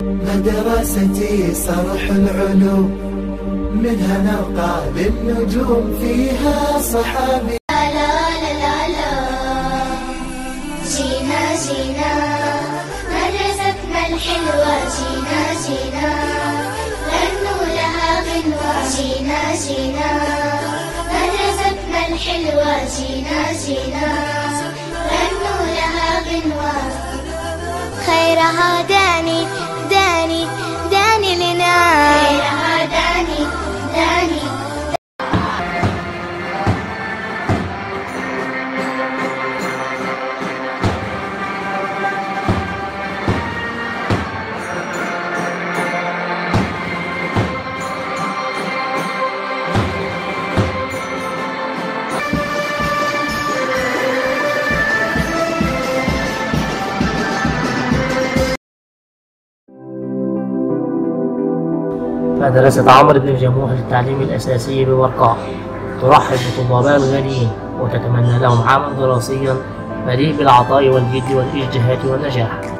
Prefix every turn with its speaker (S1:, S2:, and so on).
S1: مدرستي صرح العلوم، منها نرقى للنجوم، فيها صحابي.
S2: لا لا لا لا جينا جينا مدرستنا الحلوة، جينا جينا غنوا لها غنوة، جينا جينا مدرستنا الحلوة، جينا جينا غنوا لها غنوة. خيرها داني داني داني لنا، خيرها داني داني.
S3: مدرسة عمرو بن الجموح للتعليم الأساسي ببرقاء ترحب بطلابها الغاليين وتتمنى لهم عاما دراسيا مليء بالعطاء والجد والاجتهاد والنجاح.